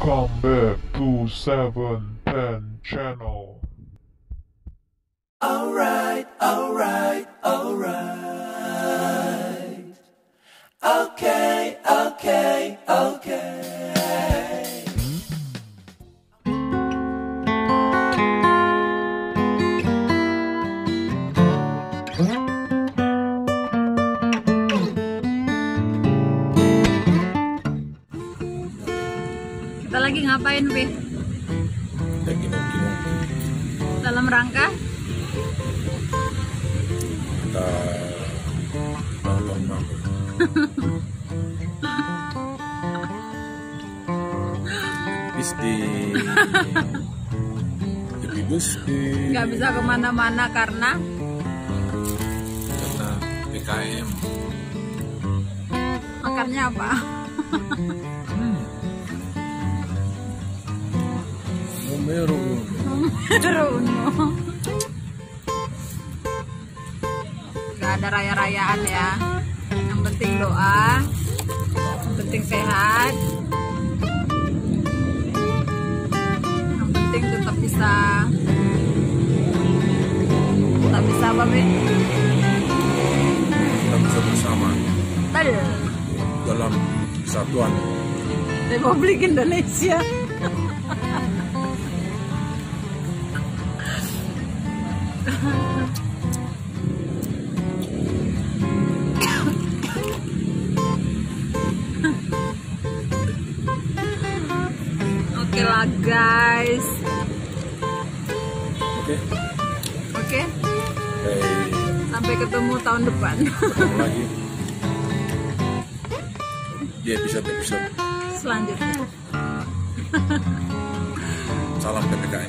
Welcome back to 710 channel. Alright, alright, alright. Okay, okay, okay. Kita lagi ngapain, Be? Lagi nongki-nongki. Dalam rangka? Kita nonton malam. Happy birthday. Nggak bisa kemana-mana karena PKM. makannya apa? Numero Runo. Gak ada raya-rayaan ya. Yang penting doa, yang penting sehat, yang penting tetap bisa apa, Be? kita bisa bersama Tadi dalam kesatuan. Republik Indonesia. Oke lah guys. Oke. Oke. Hey, Sampai ketemu tahun depan. ketemu lagi di episode Selanjutnya. salam PPKM.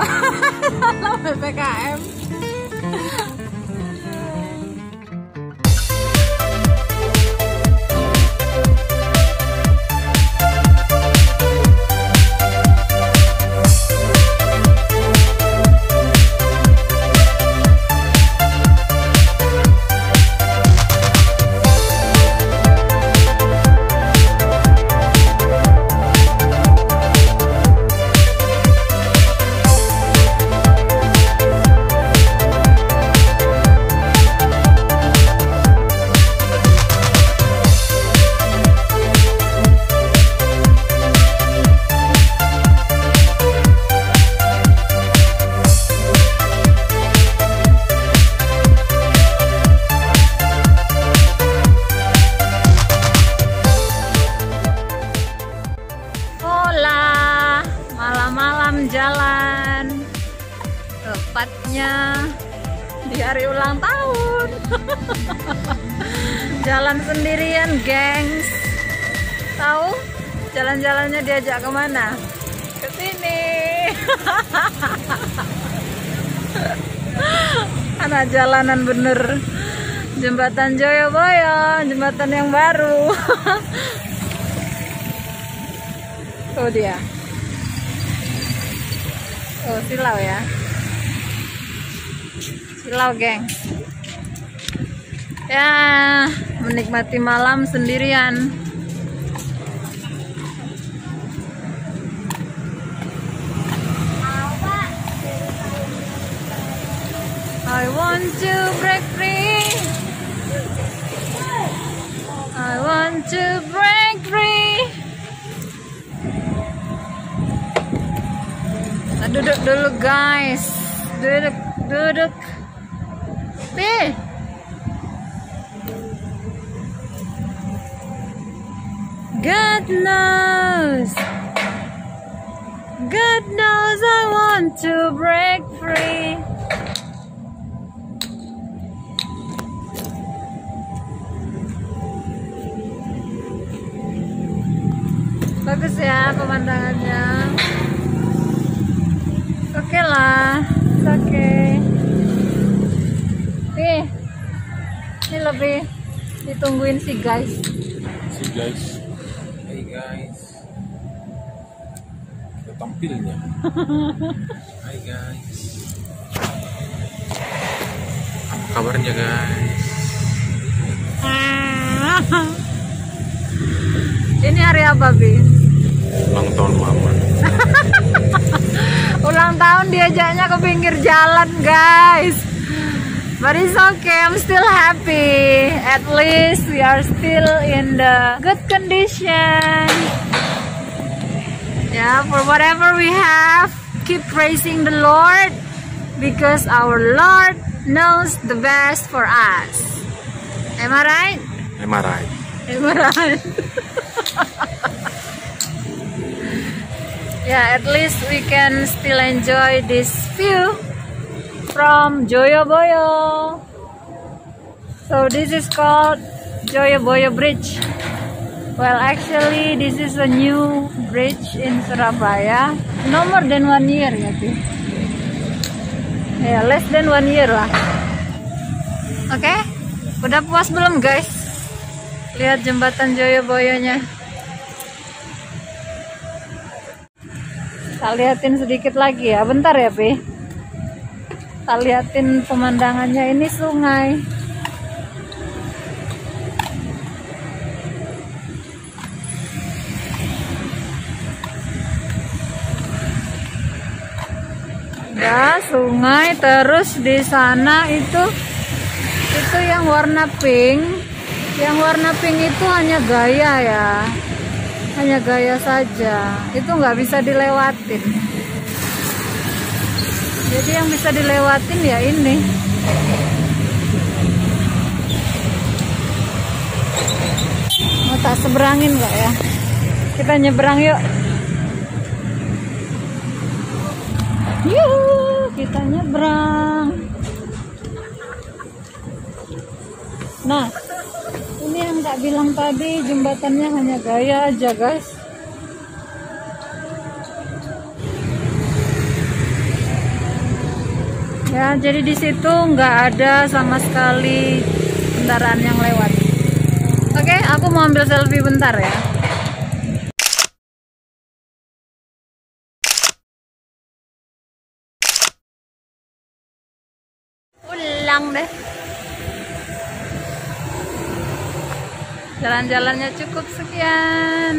PPKM. Malam-malam jalan, tepatnya di hari ulang tahun. Jalan sendirian, gengs. Tahu jalan-jalannya diajak kemana? Ke sini. Anak jalanan bener. Jembatan Joyoboyo, jembatan yang baru. Tuh dia. Oh, silau ya. Silau, geng. Ya, menikmati malam sendirian. I want to break free. I want to break free. Duduk dulu guys, duduk. Nih. God knows I want to break free. Bagus ya pemandangannya. Oke lah, oke. Nih, ini lebih ditungguin si guys. Hey guys, kita tampilnya. Hai guys, apa kabarnya guys? Ini hari apa, Bi? Ulang tahun mama. Ulang tahun diajaknya ke pinggir jalan, guys. But it's okay, I'm still happy. At least we are still in the good condition. Yeah, for whatever we have, keep praising the Lord because our Lord knows the best for us. Am I right? Am I right? Am I right? Yeah, at least we can still enjoy this view from Joyoboyo. So this is called Joyoboyo Bridge. Well, actually this is a new bridge in Surabaya. No more than 1 year ya, Pi. Ya, less than 1 year lah. Oke, udah puas belum, guys? Lihat jembatan Joyoboyonya. Tak liatin sedikit lagi ya, bentar ya, Pi. Tak liatin pemandangannya, ini sungai. Ya, sungai, terus di sana itu yang warna pink. Yang warna pink itu hanya gaya ya. Hanya gaya saja. Itu nggak bisa dilewatin. Jadi yang bisa dilewatin ya ini. Mau tak seberangin nggak ya? Kita nyebrang yuk. Yuh, kita nyebrang. Nah, ini yang tak bilang tadi, jembatannya hanya gaya aja, guys. Ya, jadi di situ nggak ada sama sekali kendaraan yang lewat. Oke, aku mau ambil selfie bentar ya. Ulang deh. Jalan-jalannya cukup sekian.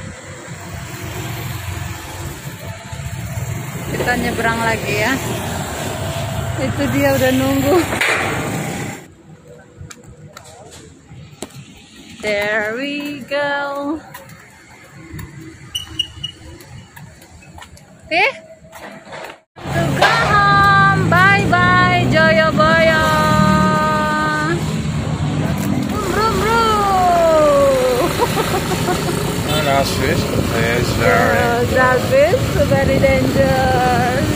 Kita nyebrang lagi ya. Itu dia udah nunggu. There we go. To go home. Bye bye Joyoboyo. Brum brum. That's fish. That is very dangerous.